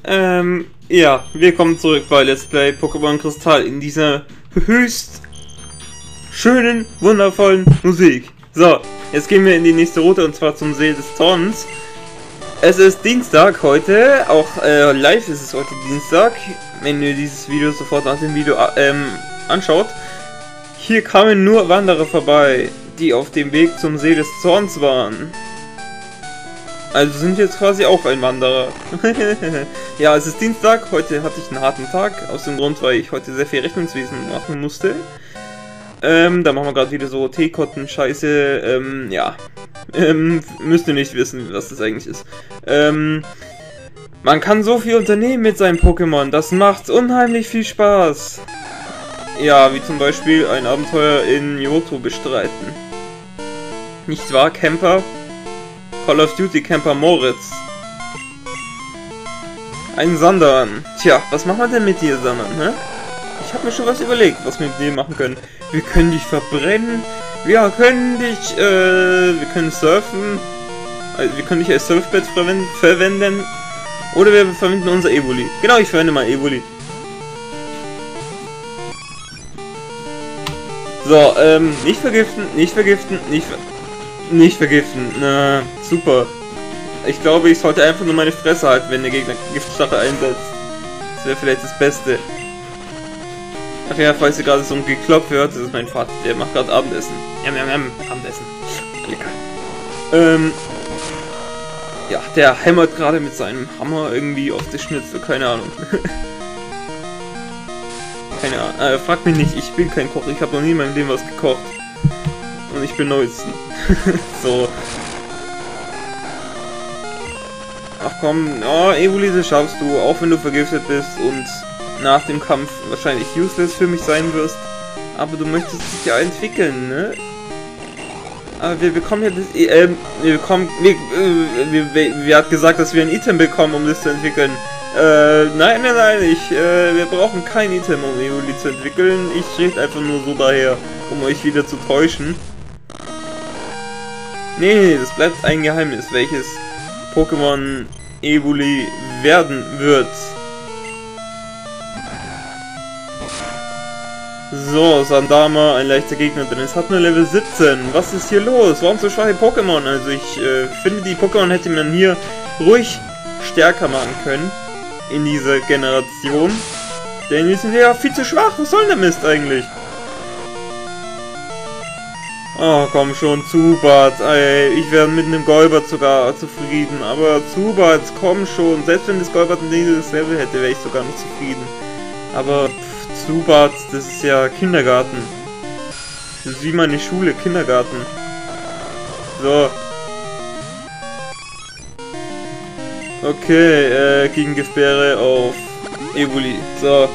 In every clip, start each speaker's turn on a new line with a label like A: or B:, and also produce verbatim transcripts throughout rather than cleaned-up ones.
A: Ähm, ja, willkommen zurück bei Let's Play Pokémon Kristall in dieser höchst schönen, wundervollen Musik. So, jetzt gehen wir in die nächste Route und zwar zum See des Zorns. Es ist Dienstag heute, auch äh, live ist es heute Dienstag, wenn ihr dieses Video sofort nach dem Video ähm, anschaut. Hier kamen nur Wanderer vorbei, die auf dem Weg zum See des Zorns waren. Also sind jetzt quasi auch ein Wanderer. Ja, es ist Dienstag, heute hatte ich einen harten Tag, aus dem Grund, weil ich heute sehr viel Rechnungswesen machen musste. Ähm, da machen wir gerade wieder so Teekotten-Scheiße, ähm, ja. Ähm, müsst ihr nicht wissen, was das eigentlich ist. Ähm, man kann so viel unternehmen mit seinem Pokémon, das macht unheimlich viel Spaß. Ja, wie zum Beispiel ein Abenteuer in Johto bestreiten. Nicht wahr, Camper? Call of Duty Camper Moritz. Ein Sandan. Tja, was machen wir denn mit dir, Sandan, hä? Ich habe mir schon was überlegt, was wir mit dir machen können. Wir können dich verbrennen. Wir können dich, äh, wir können surfen. Also, wir können dich als Surfbett verwenden. Oder wir verwenden unser Evoli. Genau, ich verwende mal Evoli. So, ähm, nicht vergiften, nicht vergiften, nicht ver Nicht vergiften. Na, super. Ich glaube, ich sollte einfach nur meine Fresse halten, wenn der Gegner Giftstachel einsetzt. Das wäre vielleicht das Beste. Ach ja, falls ihr gerade so ein Geklopf hört, das ist mein Vater, der macht gerade Abendessen. Jam, jam, jam, Abendessen. Lecker. Ähm. Ja, der hämmert gerade mit seinem Hammer irgendwie auf das Schnitzel, keine Ahnung. keine Ahnung. Äh, frag mich nicht, ich bin kein Koch, ich habe noch nie in meinem Leben was gekocht. Und ich bin Neuzen. So. Ach komm, oh, Evoli, das schaffst du, auch wenn du vergiftet bist und nach dem Kampf wahrscheinlich useless für mich sein wirst. Aber du möchtest dich ja entwickeln, ne? Aber wir bekommen ja das, äh, wir bekommen, wir, äh, wir, wir, wir hat gesagt, dass wir ein Item bekommen, um das zu entwickeln. Äh, nein, nein, nein, ich, äh, wir brauchen kein Item, um Evoli zu entwickeln. Ich rede einfach nur so daher, um euch wieder zu täuschen. Nee, nee, das bleibt ein Geheimnis, welches Pokémon Evoli werden wird. So, Sandama, ein leichter Gegner, denn es hat nur Level siebzehn. Was ist hier los? Warum so schwache Pokémon? Also ich äh, finde, die Pokémon hätte man hier ruhig stärker machen können in dieser Generation. Denn die sind ja viel zu schwach. Was soll denn der Mist eigentlich? Oh, komm schon, Zubat, ey, ich wäre mit einem Golbat sogar zufrieden, aber Zubat, komm schon, selbst wenn das Golbat ein dieses Level hätte, wäre ich sogar nicht zufrieden. Aber pff, Zubat, das ist ja Kindergarten. Das ist wie meine Schule, Kindergarten. So. Okay, äh, Gegengiftbeere auf Evoli, so.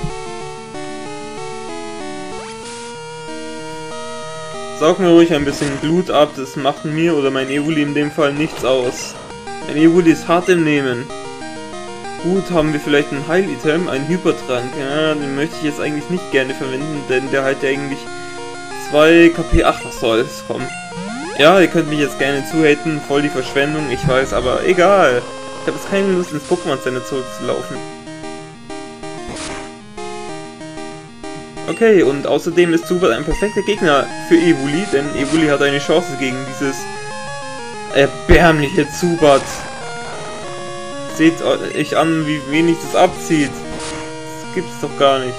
A: Saug mir ruhig ein bisschen Blut ab, das macht mir oder mein Evoli in dem Fall nichts aus. Ein Evoli ist hart im Nehmen. Gut, haben wir vielleicht ein Heil-Item, einen Hypertrank. Ja, den möchte ich jetzt eigentlich nicht gerne verwenden, denn der hat ja eigentlich zwei K P. Ach, was soll's, komm. Ja, ihr könnt mich jetzt gerne zuhaten, voll die Verschwendung, ich weiß, aber egal. Ich habe jetzt keine Lust, ins Pokémon Center zurückzulaufen. Okay, und außerdem ist Zubat ein perfekter Gegner für Evoli, denn Evoli hat eine Chance gegen dieses erbärmliche Zubat. Seht euch an, wie wenig das abzieht. Das gibt's doch gar nicht.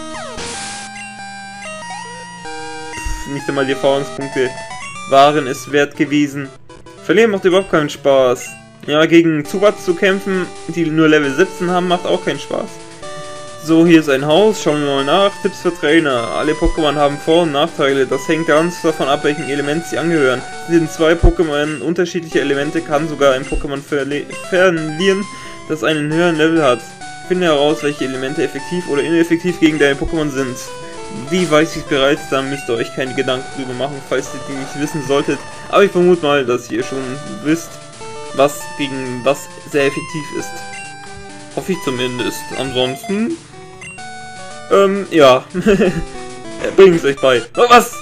A: Pff, nicht einmal die Erfahrungspunkte waren es wert gewesen. Verlieren macht überhaupt keinen Spaß. Ja, gegen Zubat zu kämpfen, die nur Level siebzehn haben, macht auch keinen Spaß. So, hier ist ein Haus, schauen wir mal nach. Tipps für Trainer. Alle Pokémon haben Vor- und Nachteile. Das hängt ganz davon ab, welchem Element sie angehören. Sind zwei Pokémon unterschiedliche Elemente, kann sogar ein Pokémon verlieren, das einen höheren Level hat. Finde heraus, welche Elemente effektiv oder ineffektiv gegen deine Pokémon sind. Wie weiß ich bereits, da müsst ihr euch keine Gedanken drüber machen, falls ihr die nicht wissen solltet. Aber ich vermute mal, dass ihr schon wisst, was gegen was sehr effektiv ist. Hoffe ich zumindest. Ansonsten... Ähm, ja. Bringt es euch bei. Oh, was?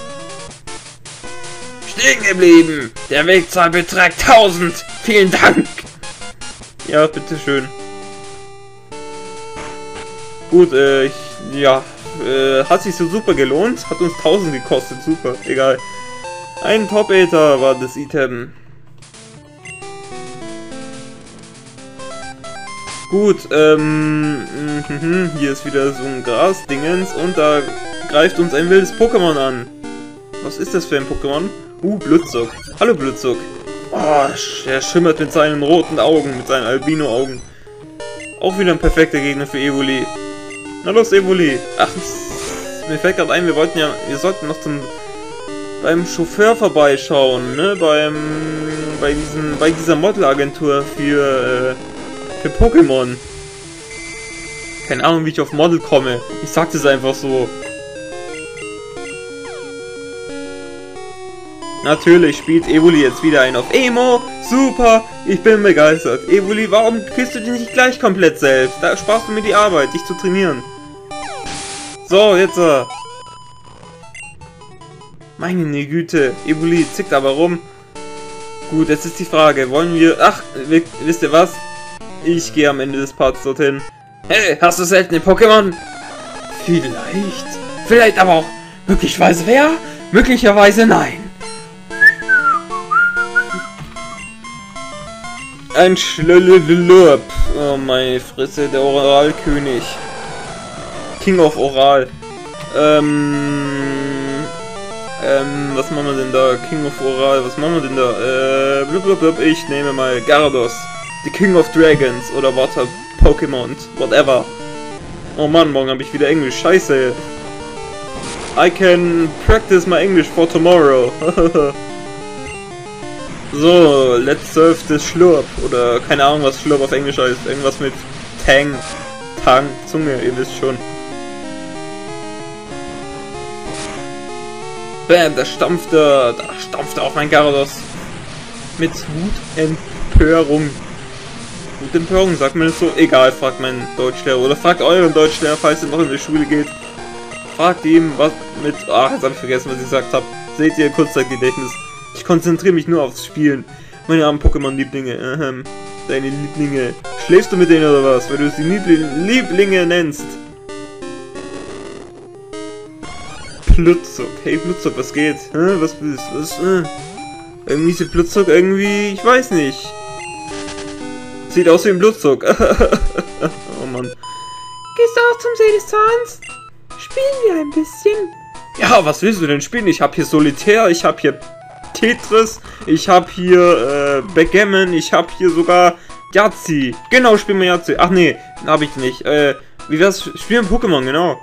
A: Stehen geblieben! Der Wegzahl beträgt tausend! Vielen Dank! Ja, bitteschön. Gut, äh, ich, ja, äh, hat sich so super gelohnt, hat uns tausend gekostet, super, egal. Ein Top-Äther war das Item. Gut, ähm, mh, hier ist wieder so ein Gras-Dingens und da greift uns ein wildes Pokémon an. Was ist das für ein Pokémon? Uh, Blutzuck. Hallo Blutzuck. Oh, er schimmert mit seinen roten Augen, mit seinen Albino-Augen. Auch wieder ein perfekter Gegner für Evoli. Na los, Evoli. Ach, mir fällt gerade ein, wir wollten ja, wir sollten noch zum beim Chauffeur vorbeischauen, ne? Beim bei diesem bei dieser Modelagentur für äh, für Pokémon. Keine Ahnung, wie ich auf Model komme. Ich sagte es einfach so. Natürlich spielt Evoli jetzt wieder ein auf Emo. Super, ich bin begeistert. Evoli, warum kriegst du dich nicht gleich komplett selbst? Da sparst du mir die Arbeit, dich zu trainieren. So, jetzt. Äh. Meine Güte, Evoli zickt aber rum. Gut, jetzt ist die Frage, wollen wir... Ach, wisst ihr was? Ich gehe am Ende des Parts dorthin. Hey, hast du seltene Pokémon? Vielleicht. Vielleicht aber auch möglicherweise wer? Möglicherweise nein. Ein Schlölölölöp. Oh meine Fresse, der Oralkönig. King of Oral. Ähm... Ähm, was machen wir denn da? King of Oral, was machen wir denn da? Äh, blub, blub, blub. Ich nehme mal Gyarados. The King of Dragons oder Water Pokémon. Whatever. Oh Mann, morgen habe ich wieder Englisch. Scheiße. I can practice my English for tomorrow. So, let's serve this Schlurp. Oder keine Ahnung, was Schlurp auf Englisch heißt. Irgendwas mit Tang. Tang. Zunge, ihr wisst schon. Bam, da stampft er. Da stampft er auf mein Gyarados. Mit Wutempörung. Wutempörung, sagt man das so? Egal, fragt mein Deutschlehrer. Oder fragt euren Deutschlehrer, falls ihr noch in die Schule geht. Fragt ihm, was mit... Ach, jetzt habe ich vergessen, was ich gesagt habe. Seht ihr, Kurzzeitgedächtnis. Ich konzentriere mich nur aufs Spielen. Meine armen Pokémon-Lieblinge. Ähm, deine Lieblinge. Schläfst du mit denen oder was? Weil du sie Liebli Lieblinge nennst. Blutzuck. Hey Blutzuck, was geht? Hä? Was bist du? Was? Äh? Irgendwie ist Blutzuck irgendwie... Ich weiß nicht. Sieht aus wie ein Blutzuck. Oh Mann. Gehst du auch zum See des Zahns? Spielen wir ein bisschen? Ja, was willst du denn spielen? Ich habe hier Solitär, ich habe hier Tetris, ich habe hier äh, Backgammon, ich habe hier sogar Yahtzee. Genau, spielen wir Yahtzee. Ach nee, habe ich nicht. Äh, wie wär's? Spielen Pokémon, genau.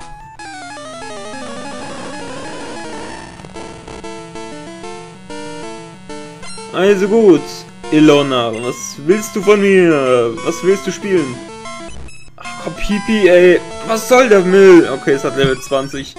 A: Also gut, Ilona, was willst du von mir? Was willst du spielen? Ach komm, Pipi, ey. Was soll der Müll? Okay, es hat Level zwanzig.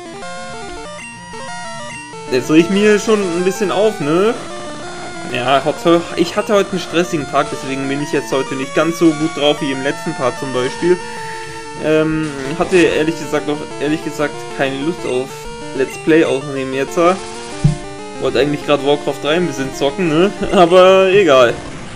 A: Jetzt riecht mir schon ein bisschen auf, ne? Ja, ich hatte heute einen stressigen Tag, deswegen bin ich jetzt heute nicht ganz so gut drauf wie im letzten Part zum Beispiel. Ähm, hatte ehrlich gesagt auch, ehrlich gesagt, keine Lust auf Let's Play aufnehmen jetzt. Wollte eigentlich gerade Warcraft drei ein bisschen zocken, ne? Aber egal.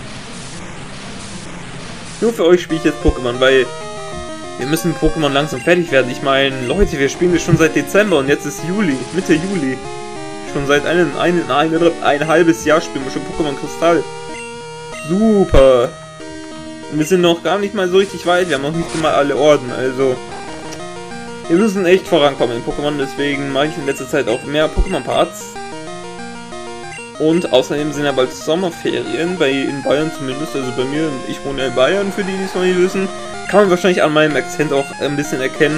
A: Nur für euch spiele ich jetzt Pokémon, weil wir müssen Pokémon langsam fertig werden. Ich meine, Leute, wir spielen das schon seit Dezember und jetzt ist Juli, Mitte Juli. Schon seit einem, ein, ein, ein halbes Jahr spielen wir schon Pokémon Kristall. Super. Und wir sind noch gar nicht mal so richtig weit. Wir haben noch nicht mal alle Orden, also... Wir müssen echt vorankommen in Pokémon, deswegen mache ich in letzter Zeit auch mehr Pokémon-Parts. Und außerdem sind ja bald Sommerferien, bei in Bayern zumindest, also bei mir, ich wohne ja in Bayern, für die, die es noch nicht wissen. Kann man wahrscheinlich an meinem Akzent auch ein bisschen erkennen,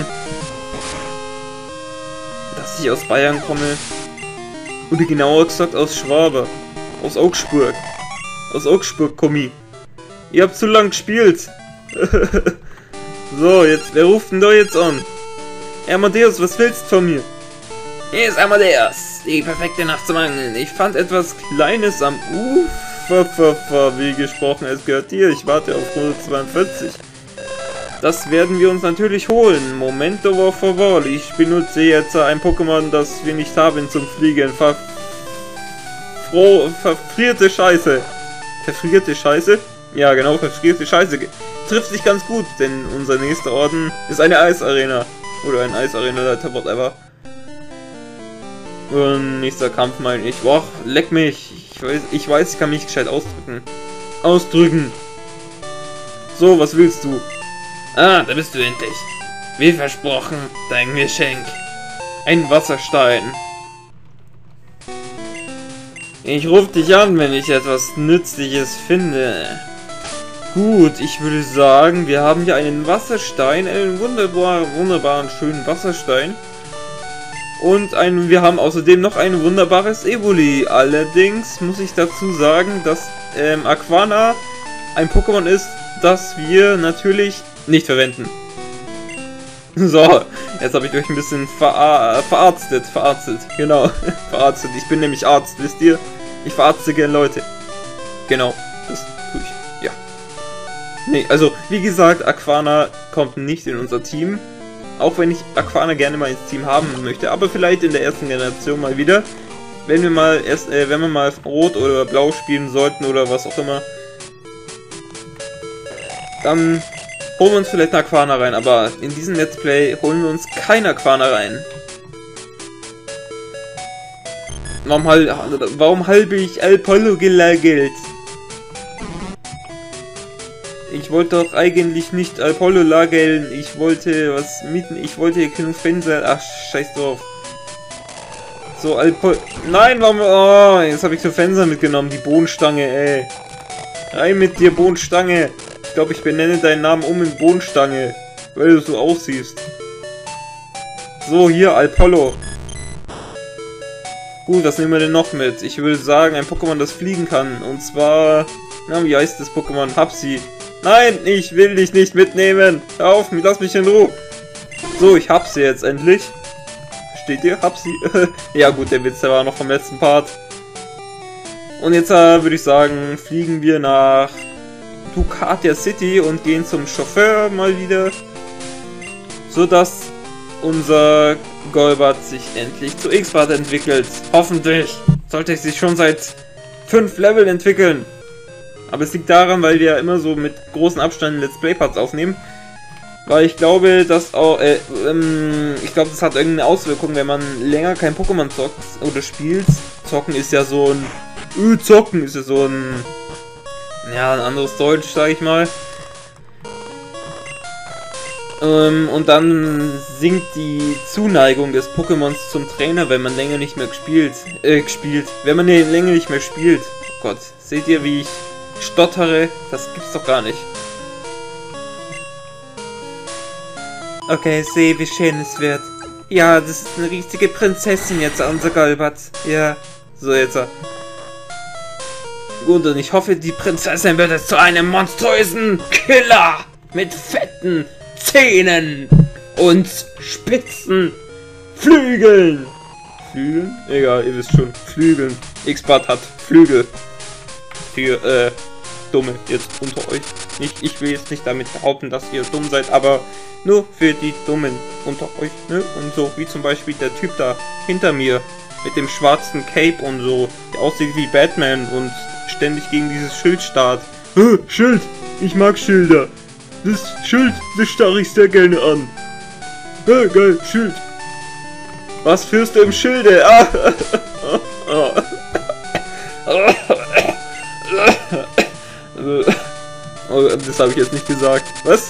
A: dass ich aus Bayern komme. Oder genauer gesagt aus Schwabe. Aus Augsburg. Aus Augsburg komme ich. Ihr habt zu lang gespielt. So, jetzt, wer ruft denn da jetzt an? Amadeus, was willst du von mir? Hier ist Amadeus, die perfekte Nacht zum Angeln. Ich fand etwas Kleines am Ufer, wie gesprochen, es gehört dir. Ich warte auf Runde zweiundvierzig. Das werden wir uns natürlich holen. Momento por favor. Ich benutze jetzt ein Pokémon, das wir nicht haben zum Fliegen. Ver... Froh... Verfrierte Scheiße. Verfrierte Scheiße? Ja, genau, verfrierst Scheiße. Trifft sich ganz gut, denn unser nächster Orden ist eine Eisarena. Oder ein Eisarena-Leiter, whatever. Und nächster Kampf meine ich. Boah, leck mich. Ich weiß, ich weiß, ich kann mich gescheit ausdrücken. Ausdrücken. So, was willst du? Ah, da bist du endlich. Wie versprochen, dein Geschenk. Ein Wasserstein. Ich rufe dich an, wenn ich etwas Nützliches finde. Gut, ich würde sagen, wir haben hier einen Wasserstein, einen wunderbar, wunderbaren, schönen Wasserstein. Und ein, wir haben außerdem noch ein wunderbares Evoli. Allerdings muss ich dazu sagen, dass ähm, Aquana ein Pokémon ist, das wir natürlich nicht verwenden. So, jetzt habe ich euch ein bisschen ver verarztet, verarztet, genau, verarztet. Ich bin nämlich Arzt, wisst ihr? Ich verarzte gerne Leute. Genau, das tue ich, ja. Nee, also, wie gesagt, Aquana kommt nicht in unser Team. Auch wenn ich Aquana gerne mal ins Team haben möchte, aber vielleicht in der ersten Generation mal wieder. Wenn wir mal erst, äh, wenn wir mal Rot oder Blau spielen sollten oder was auch immer, dann holen wir uns vielleicht eine Aquana rein, aber in diesem Let's Play holen wir uns keine Aquana rein. Warum, hal warum halbe ich Alpollo gelagelt? Ich wollte doch eigentlich nicht Alpollo lageln, ich wollte was mieten, ich wollte genug Fenster, ach scheiß drauf. So, Alpollo, nein, warum, oh, jetzt habe ich so Fenster mitgenommen, die Bohnenstange, ey. Rein mit dir, Bohnenstange. Ich glaube, ich benenne deinen Namen um in Bohnenstange, weil du so aussiehst. So, hier, Alpollo. Gut, was nehmen wir denn noch mit? Ich würde sagen, ein Pokémon, das fliegen kann. Und zwar, na, wie heißt das Pokémon? Hapsi. Nein, ich will dich nicht mitnehmen. Hör auf, lass mich in Ruhe. So, ich hab sie jetzt endlich. Steht ihr? Hab sie? Ja gut, der Witz, der war noch vom letzten Part. Und jetzt äh, würde ich sagen, fliegen wir nach Ducatia City und gehen zum Chauffeur mal wieder. Sodass unser Golbat sich endlich zu X-Bart entwickelt. Hoffentlich. Sollte es sich schon seit fünf Level entwickeln. Aber es liegt daran, weil wir ja immer so mit großen Abständen Let's Play Parts aufnehmen. Weil ich glaube, dass auch, äh, ähm, ich glaube, das hat irgendeine Auswirkung, wenn man länger kein Pokémon zockt oder spielt. Zocken ist ja so ein, äh, zocken ist ja so ein, ja, ein anderes Deutsch, sag ich mal. Ähm, und dann sinkt die Zuneigung des Pokémons zum Trainer, wenn man länger nicht mehr gespielt, äh, gespielt, wenn man länger nicht mehr spielt. Oh Gott, seht ihr, wie ich stottere? Das gibt's doch gar nicht. Okay, ich sehe, wie schön es wird. Ja, das ist eine richtige Prinzessin jetzt, unser Golbat. Ja, so jetzt. Gut, und ich hoffe, die Prinzessin wird jetzt zu einem monströsen Killer mit fetten Zähnen und spitzen Flügeln. Flügeln? Egal, ihr wisst schon. Flügeln. X-Bart hat Flügel. Für, äh, Dumme jetzt unter euch. Nicht, ich will jetzt nicht damit behaupten, dass ihr dumm seid, aber nur für die Dummen unter euch, ne? Und so, wie zum Beispiel der Typ da hinter mir mit dem schwarzen Cape und so, der aussieht wie Batman und ständig gegen dieses Schild starrt. Äh, Schild! Ich mag Schilder! Das Schild, das starre ich sehr gerne an. Äh, geil, Schild! Was führst du im Schilde? Ah! Oh, das habe ich jetzt nicht gesagt. Was?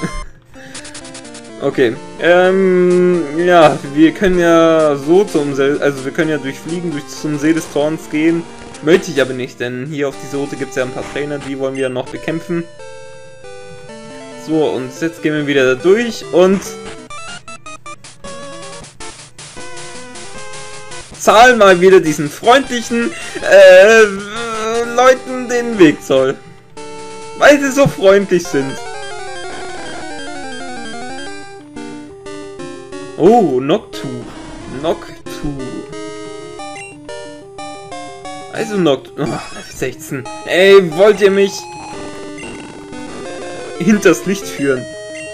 A: Okay. Ähm, ja, wir können ja so zum See, also wir können ja durchfliegen, durch zum See des Zorns gehen. Möchte ich aber nicht, denn hier auf dieser Route gibt es ja ein paar Trainer, die wollen wir noch bekämpfen. So, und jetzt gehen wir wieder da durch und zahlen mal wieder diesen freundlichen äh, Leuten den Wegzoll. Weil sie so freundlich sind. Oh, Noctu. Noctu. Also Noctu. Oh, sechzehn. Ey, wollt ihr mich hinters Licht führen?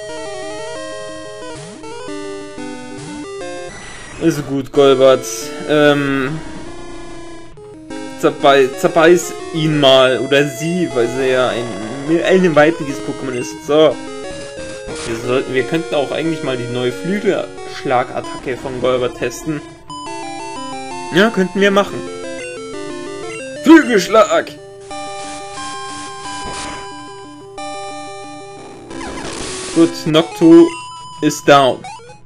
A: Also gut, Golbat. Ähm... Zerbei zerbeiß ihn mal, oder sie, weil sie ja ein ein weibliches Pokémon ist. So. Wir, sollten, wir könnten auch eigentlich mal die neue Flügelschlagattacke von Golbat testen. Ja, könnten wir machen. Flügelschlag! Gut, Noctu ist down.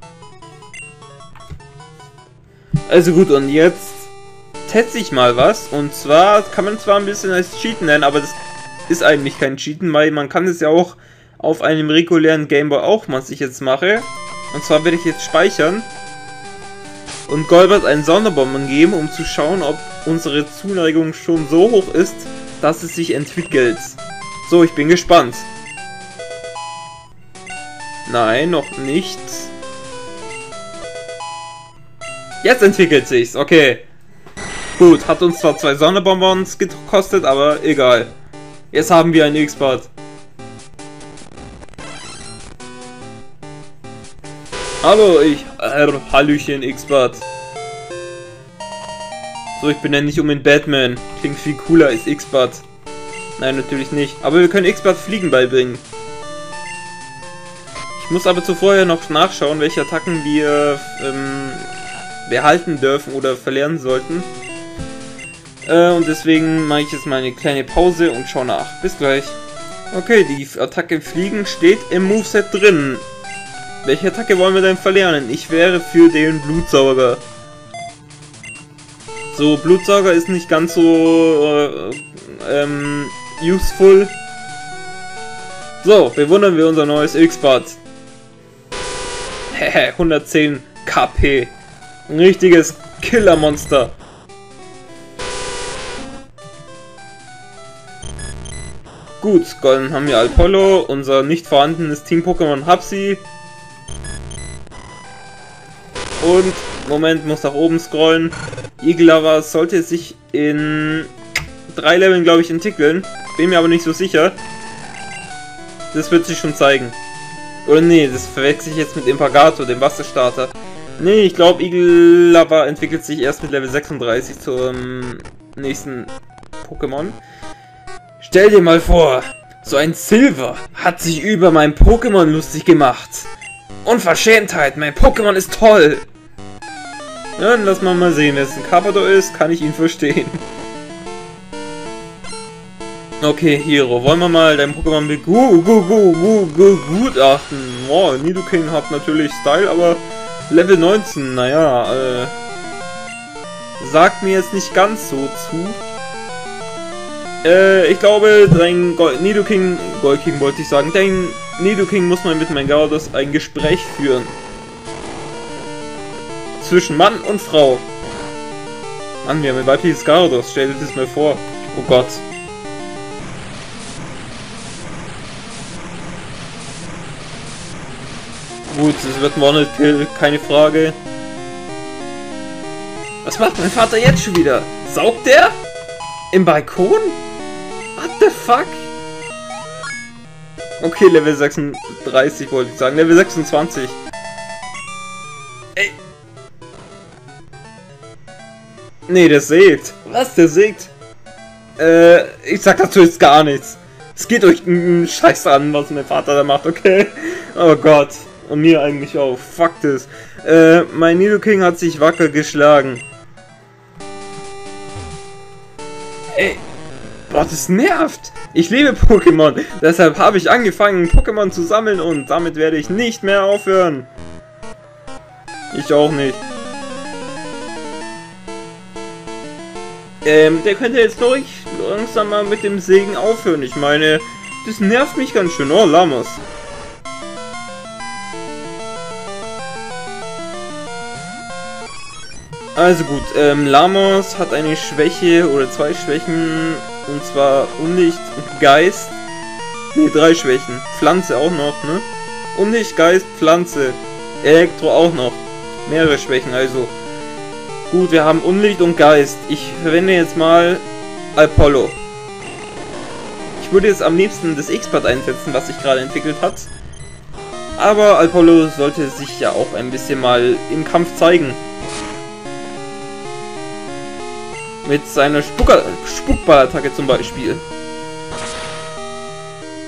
A: Also gut, und jetzt teste ich mal was. Und zwar kann man zwar ein bisschen als Cheaten nennen, aber das ist eigentlich kein Cheaten, weil man kann es ja auch auf einem regulären Gameboy auch, was ich jetzt mache. Und zwar werde ich jetzt speichern und Golbat einen Sonderbomben geben, um zu schauen, ob unsere Zuneigung schon so hoch ist, dass es sich entwickelt. So, ich bin gespannt. Nein, noch nicht. Jetzt entwickelt sich's, okay. Gut, hat uns zwar zwei Sonderbonbons gekostet, aber egal. Jetzt haben wir einen X-Bart. Hallo, ich... Äh, Hallöchen, X-Bart. So, ich benenne dich um in Batman. Klingt viel cooler als X-Bart. Nein, natürlich nicht. Aber wir können X-Bart Fliegen beibringen. Ich muss aber zuvor noch nachschauen, welche Attacken wir ähm, behalten dürfen oder verlernen sollten. Äh, und deswegen mache ich jetzt mal eine kleine Pause und schaue nach. Bis gleich. Okay, die Attacke Fliegen steht im Moveset drin. Welche Attacke wollen wir denn verlernen? Ich wäre für den Blutsauger. So, Blutsauger ist nicht ganz so äh, ähm, useful. So, bewundern wir unser neues X-Bart. Hehe, hundertzehn K P. Ein richtiges Killermonster. Gut, dann haben wir Alpollo, unser nicht vorhandenes Team-Pokémon Hapsi. Und, Moment, muss nach oben scrollen. Iglava sollte sich in drei Leveln, glaube ich, entwickeln. Bin mir aber nicht so sicher. Das wird sich schon zeigen. Oder nee, das verwechsel ich jetzt mit Impagato, dem Wasserstarter. Nee, ich glaube, Iglava entwickelt sich erst mit Level sechsunddreißig zum nächsten Pokémon. Stell dir mal vor, so ein Silver hat sich über mein Pokémon lustig gemacht. Unverschämtheit, mein Pokémon ist toll. Ja, dann lass mal mal sehen, wenn es ein Carpador ist, kann ich ihn verstehen. Okay, Hero, wollen wir mal dein Pokémon begutachten? Wow, Nidoking hat natürlich Style, aber Level neunzehn, naja, äh, sagt mir jetzt nicht ganz so zu. Äh, ich glaube, dein Go Nidoking, Golking wollte ich sagen, dein Nidoking muss mal mit meinem Gyarados ein Gespräch führen. Zwischen Mann und Frau. Mann, wir haben ein weibliches Gyarados, stell dir das mal vor. Oh Gott. Gut, es wird One-Hit-Kill, keine Frage. Was macht mein Vater jetzt schon wieder? Saugt der? Im Balkon? What the fuck? Okay, Level sechsunddreißig wollte ich sagen. Level sechsundzwanzig. Ey. Nee, der sägt. Was, der sägt? Äh, ich sag dazu jetzt gar nichts. Es geht euch einen Scheiß an, was mein Vater da macht, okay? Oh Gott. Und mir eigentlich auch. Fuck das. Äh, mein Nidoking hat sich wacker geschlagen. Ey. Boah, das nervt. Ich liebe Pokémon. Deshalb habe ich angefangen, Pokémon zu sammeln und damit werde ich nicht mehr aufhören. Ich auch nicht. Ähm, der könnte jetzt durch langsam mal mit dem Sägen aufhören. Ich meine, das nervt mich ganz schön. Oh, Lamos. Also gut, ähm, Lamos hat eine Schwäche oder zwei Schwächen, und zwar Unlicht und Geist. Ne, drei Schwächen. Pflanze auch noch, ne? Unlicht, Geist, Pflanze. Elektro auch noch. Mehrere Schwächen, also. Gut, wir haben Unlicht und Geist. Ich verwende jetzt mal Alpollo. Ich würde jetzt am liebsten das X-Bart einsetzen, was sich gerade entwickelt hat. Aber Alpollo sollte sich ja auch ein bisschen mal im Kampf zeigen. Mit seiner Spucker Spuckballattacke zum Beispiel.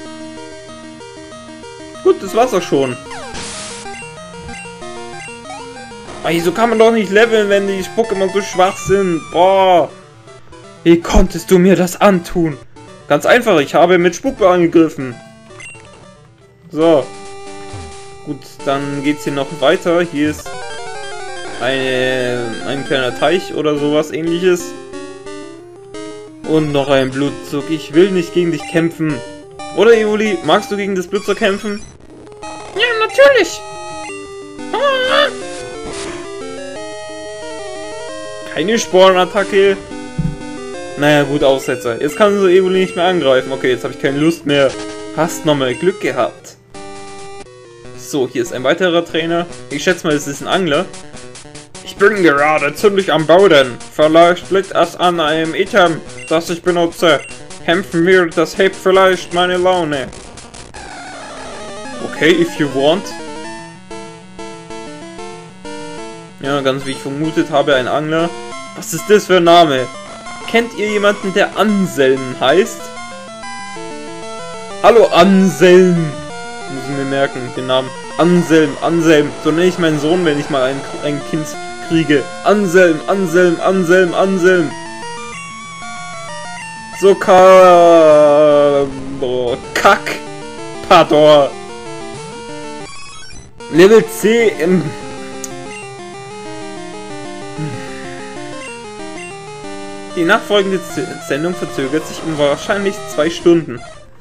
A: Gut, das war's auch schon. Aber wieso kann man doch nicht leveln, wenn die Pokémon so schwach sind? Boah. Wie konntest du mir das antun? Ganz einfach, ich habe mit Spuckball angegriffen. So. Gut, dann geht's hier noch weiter. Hier ist eine, ein kleiner Teich oder sowas ähnliches. Und noch ein Blutzug. Ich will nicht gegen dich kämpfen. Oder, Evoli, magst du gegen das Blutzeug kämpfen? Ja, natürlich. Ah. Keine Sporenattacke. Naja, gut, Aussetzer. Jetzt kann so Evoli nicht mehr angreifen. Okay, jetzt habe ich keine Lust mehr. Hast nochmal Glück gehabt. So, hier ist ein weiterer Trainer. Ich schätze mal, es ist ein Angler. Ich bin gerade ziemlich am Boden. Vielleicht liegt es an einem Item, das ich benutze. Kämpfen wir, das hebt vielleicht meine Laune. Okay, if you want. Ja, ganz wie ich vermutet habe, ein Angler. Was ist das für ein Name? Kennt ihr jemanden, der Anselm heißt? Hallo Anselm! Muss ich mir merken, den Namen. Anselm, Anselm. So nenne ich meinen Sohn, wenn ich mal ein, ein Kind kriege. Anselm, Anselm, Anselm, Anselm. So ka... Oh, Kack. Pador. Level zehn. Die nachfolgende Sendung verzögert sich um wahrscheinlich zwei Stunden.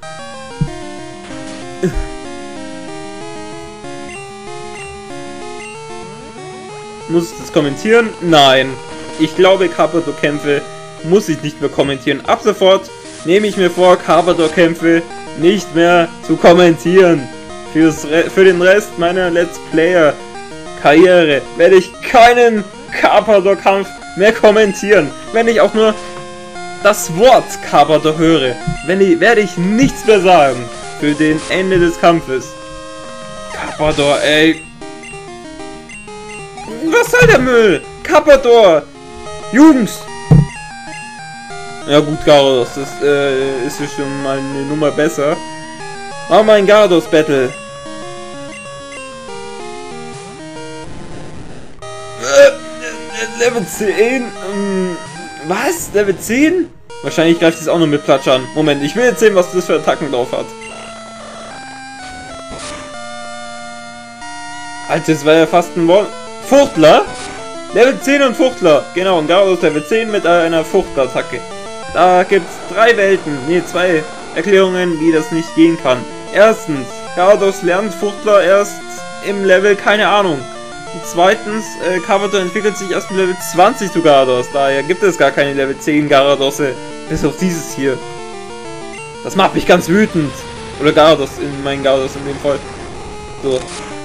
A: Muss ich das kommentieren? Nein. Ich glaube, Carpador-Kämpfe muss ich nicht mehr kommentieren. Ab sofort nehme ich mir vor, Carpador-Kämpfe nicht mehr zu kommentieren. Fürs Re für den Rest meiner Let's Player-Karriere werde ich keinen Carpador-Kampf mehr kommentieren. Wenn ich auch nur das Wort Carpador höre, wenn ich, werde ich nichts mehr sagen für den Ende des Kampfes. Carpador, ey. Was soll der Müll? Carpador! Jungs! Ja gut, Gyarados, das äh, ist ja schon mal eine Nummer besser. Machen wir ein Gyarados-Battle. Äh, Level zehn? Ähm, was? Level zehn? Wahrscheinlich greift es auch nur mit Platsch an. Moment, ich will jetzt sehen, was das für Attacken drauf hat. Alter, das war ja fast ein Wall. Fuchtler? Level zehn und Fuchtler. Genau, und Gyarados Level zehn mit einer Fuchtler-Attacke. Da gibt es drei Welten, ne, zwei Erklärungen, wie das nicht gehen kann. Erstens, Gyarados lernt Fuchtler erst im Level, keine Ahnung. Und zweitens, äh, Carpador entwickelt sich erst im Level zwanzig zu Gyarados. Daher gibt es gar keine Level zehn Gyaradosse, bis auf dieses hier. Das macht mich ganz wütend. Oder Gyarados, in meinen Gyarados in dem Fall. So.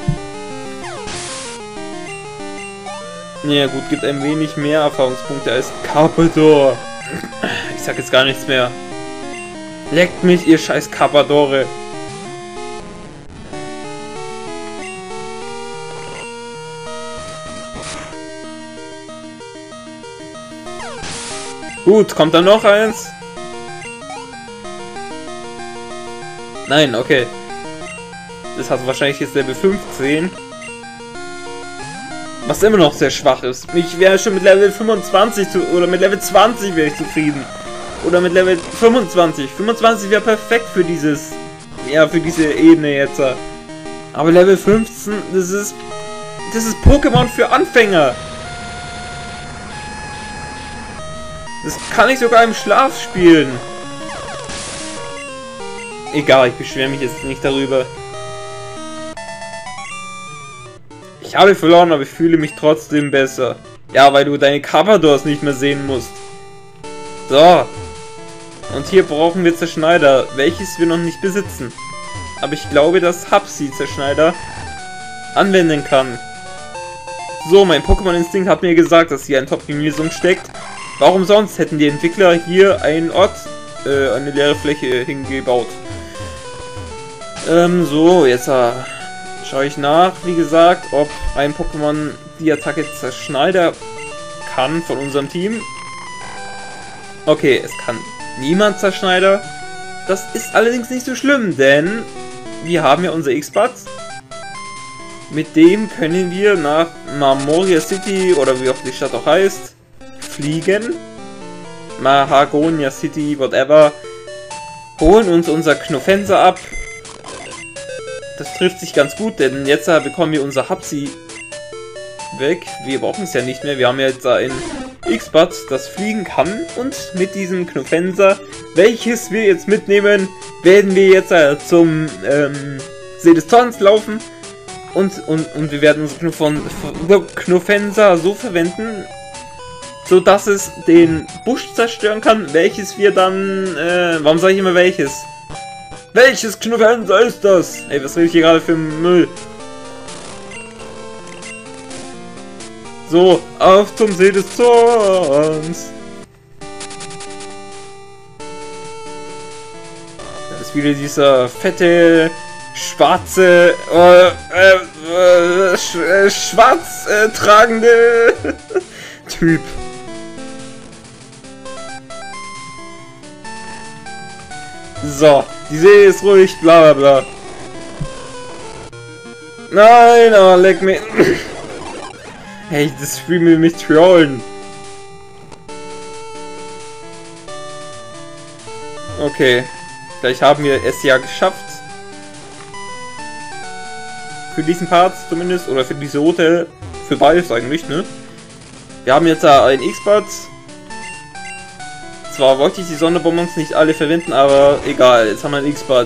A: Ja gut, gibt ein wenig mehr Erfahrungspunkte als Carpador. Ich sag jetzt gar nichts mehr. Leckt mich, ihr scheiß Carpadore. Gut, kommt da noch eins? Nein, okay. Das hat wahrscheinlich jetzt Level fünfzehn. Was immer noch sehr schwach ist. Ich wäre schon mit Level fünfundzwanzig zu, oder mit Level zwanzig wäre ich zufrieden. Oder mit Level fünfundzwanzig. fünfundzwanzig wäre perfekt für dieses, ja, für diese Ebene jetzt. Aber Level fünfzehn, das ist, das ist Pokémon für Anfänger. Das kann ich sogar im Schlaf spielen. Egal, ich beschwere mich jetzt nicht darüber. Ich habe verloren, aber ich fühle mich trotzdem besser. Ja, weil du deine Carpadors nicht mehr sehen musst. So. Und hier brauchen wir Zerschneider, welches wir noch nicht besitzen. Aber ich glaube, dass Hapsi Zerschneider anwenden kann. So, mein Pokémon-Instinkt hat mir gesagt, dass hier ein Top-Optimierung steckt. Warum sonst hätten die Entwickler hier einen Ort, äh, eine leere Fläche hingebaut? Ähm, so, jetzt äh, schaue ich nach, wie gesagt, ob ein Pokémon die Attacke Zerschneider kann von unserem Team. Okay, es kann niemand Zerschneider. Das ist allerdings nicht so schlimm, denn wir haben ja unser X-Bud. Mit dem können wir nach Marmoria City, oder wie auch die Stadt auch heißt, fliegen. Mahagonia City, whatever. Holen uns unser Knofenser ab. Das trifft sich ganz gut, denn jetzt bekommen wir unser Hapsi weg. Wir brauchen es ja nicht mehr. Wir haben ja jetzt ein X-Bud, das fliegen kann. Und mit diesem Knofenser, welches wir jetzt mitnehmen, werden wir jetzt äh, zum ähm, See des Zorns laufen. Und, und, und wir werden unser Knofenser so verwenden, so dass es den Busch zerstören kann, welches wir dann, äh, warum sage ich immer welches? Welches Knofenser ist das? Ey, was rede ich hier gerade für Müll? So, auf zum See des Zorns. Da ist wieder dieser fette, schwarze, äh, äh, sch äh, schwarz äh, tragende Typ. So, die See ist ruhig, bla bla bla. Nein, oh, leck mich. Hey, das Spiel will mich trollen. Okay, vielleicht haben wir es ja geschafft. Für diesen Part zumindest, oder für diese Route, für beides eigentlich, ne? Wir haben jetzt da ein X-Bud. Zwar wollte ich die Sonderbonbons nicht alle verwenden, aber egal, jetzt haben wir ein X-Bud.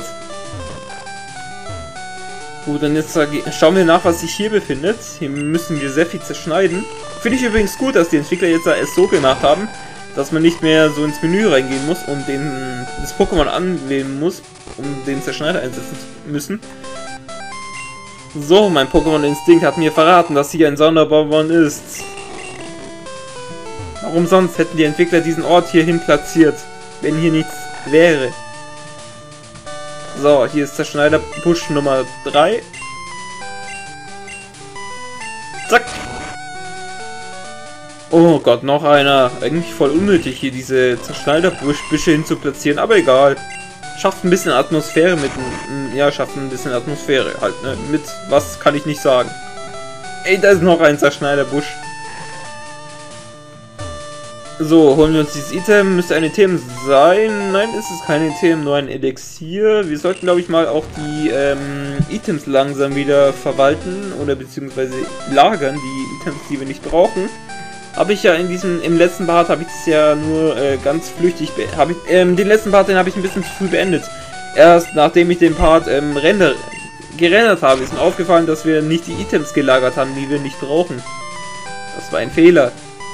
A: Gut, dann jetzt schauen wir nach, was sich hier befindet. Hier müssen wir sehr viel zerschneiden. Finde ich übrigens gut, dass die Entwickler jetzt es so gemacht haben, dass man nicht mehr so ins Menü reingehen muss und den, das Pokémon anwählen muss, um den Zerschneider einsetzen zu müssen. So, mein Pokémon Instinkt hat mir verraten, dass hier ein Sonderbonbon ist. Warum sonst hätten die Entwickler diesen Ort hierhin platziert, wenn hier nichts wäre? So, hier ist der Schneiderbusch Nummer drei. Zack. Oh Gott, noch einer. Eigentlich voll unnötig, hier diese Zerschneiderbüsche hin zu platzieren, aber egal. Schafft ein bisschen Atmosphäre mit... Ja, schafft ein bisschen Atmosphäre halt, ne? Mit was kann ich nicht sagen. Ey, da ist noch ein Zerschneiderbusch. So, holen wir uns dieses Item. Müsste ein Item sein. Nein, ist es kein Item, nur ein Elixier. Wir sollten, glaube ich, mal auch die ähm, Items langsam wieder verwalten oder beziehungsweise lagern, die Items, die wir nicht brauchen. Habe ich ja in diesem, im letzten Part habe ich es ja nur äh, ganz flüchtig, habe ich, ähm, den letzten Part, den habe ich ein bisschen zu früh beendet. Erst nachdem ich den Part ähm, render, gerendert habe, ist mir aufgefallen, dass wir nicht die Items gelagert haben, die wir nicht brauchen. Das war ein Fehler.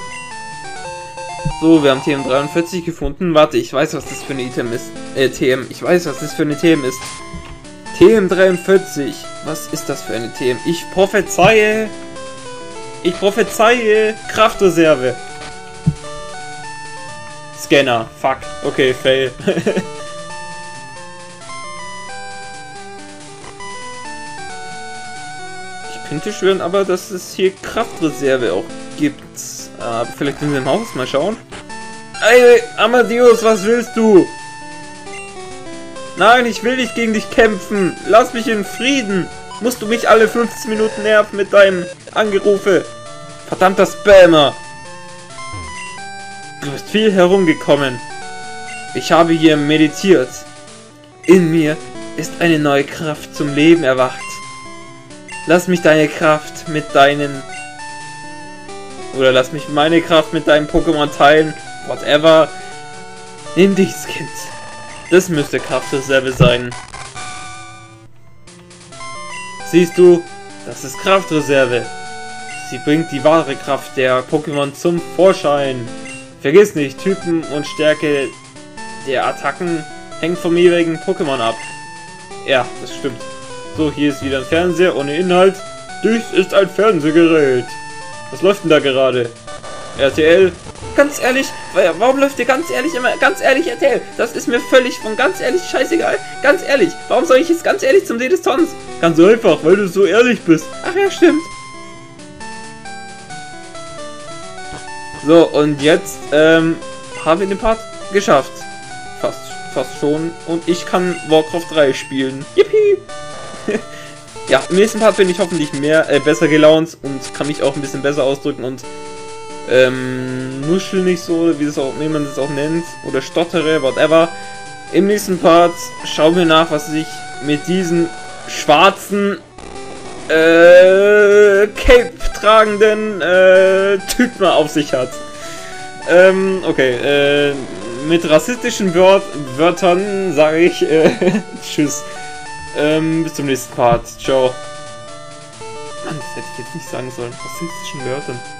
A: So, wir haben T M dreiundvierzig gefunden. Warte, ich weiß, was das für ein Item ist. Äh, T M. Ich weiß, was das für ein Item ist. T M dreiundvierzig. Was ist das für ein Item? Ich prophezeie... Ich prophezeie Kraftreserve. Scanner. Fuck. Okay, fail. Ich könnte schwören aber, dass es hier Kraftreserve auch gibt. Aber vielleicht in dem Haus mal schauen. Ey, Amadeus, was willst du? Nein, ich will nicht gegen dich kämpfen. Lass mich in Frieden. Musst du mich alle fünfzehn Minuten nerven mit deinem Angerufe? Verdammter Spammer. Du bist viel herumgekommen. Ich habe hier meditiert. In mir ist eine neue Kraft zum Leben erwacht. Lass mich deine Kraft mit deinen... Oder lass mich meine Kraft mit deinem Pokémon teilen. Whatever. Nimm dies, Kind. Das müsste Kraftreserve sein. Siehst du, das ist Kraftreserve. Sie bringt die wahre Kraft der Pokémon zum Vorschein. Vergiss nicht, Typen und Stärke der Attacken hängt vom jeweiligen Pokémon ab. Ja, das stimmt. So, hier ist wieder ein Fernseher ohne Inhalt. Dies ist ein Fernsehgerät. Was läuft denn da gerade? R T L? Ganz ehrlich, warum läuft dir ganz ehrlich immer, ganz ehrlich R T L? Das ist mir völlig von ganz ehrlich scheißegal. Ganz ehrlich, warum soll ich jetzt ganz ehrlich zum See des Zorns? Ganz einfach, weil du so ehrlich bist. Ach ja, stimmt. So, und jetzt ähm, haben wir den Part geschafft. Fast, fast schon. Und ich kann Warcraft drei spielen. Yippie! Ja, im nächsten Part bin ich hoffentlich mehr, äh, besser gelaunt und kann mich auch ein bisschen besser ausdrücken und ähm, nuschel nicht so, wie, das auch, wie man das auch nennt, oder stottere, whatever. Im nächsten Part schauen wir nach, was ich mit diesen schwarzen äh, Cape tragenden äh, Typen auf sich hat. Ähm, okay, äh, mit rassistischen Wört Wörtern sage ich äh, tschüss. Ähm, bis zum nächsten Part. Ciao. Mann, das hätte ich jetzt nicht sagen sollen. Rassistischen Wörtern.